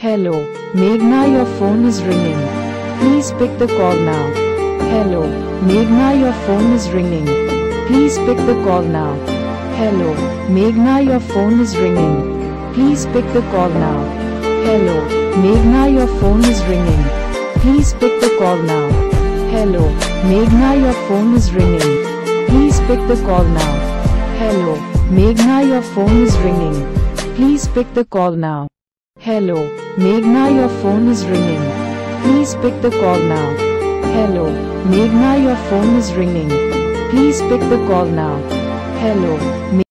Hello, Meghna, your phone is ringing. Please pick the call now. Hello, Meghna, your phone is ringing. Please pick the call now. Hello, Meghna, your phone is ringing. Please pick the call now. Hello, Meghna, your phone is ringing. Please pick the call now. Hello, Meghna, your phone is ringing. Please pick the call now. Hello, Meghna, your phone is ringing. Please pick the call now. Hello, Meghna, your phone is ringing. Please pick the call now. Hello, Meghna, your phone is ringing. Please pick the call now. Hello.